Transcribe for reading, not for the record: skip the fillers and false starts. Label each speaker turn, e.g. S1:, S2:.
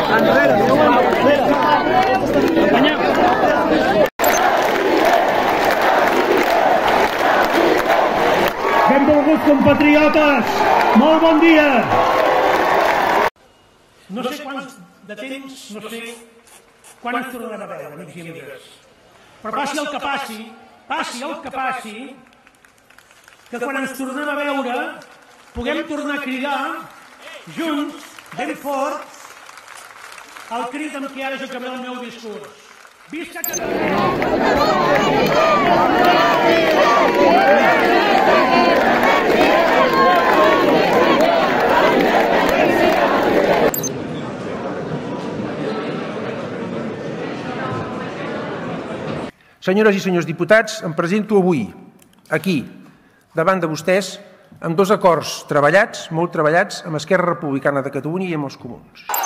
S1: Benvolguts compatriotes, molt bon dia. No sé quants de temps, no sé quan ens tornarem a veure, amics i amigues. Però passi el que passi, que quan ens tornem a veure puguem tornar a cridar junts, ben fort, el crit amb què ara jo acabaré el meu discurs. Visca Catalunya!
S2: Senyores i senyors diputats, em presento avui, aquí, davant de vostès, amb dos acords treballats, molt treballats, amb Esquerra Republicana de Catalunya i amb els comuns.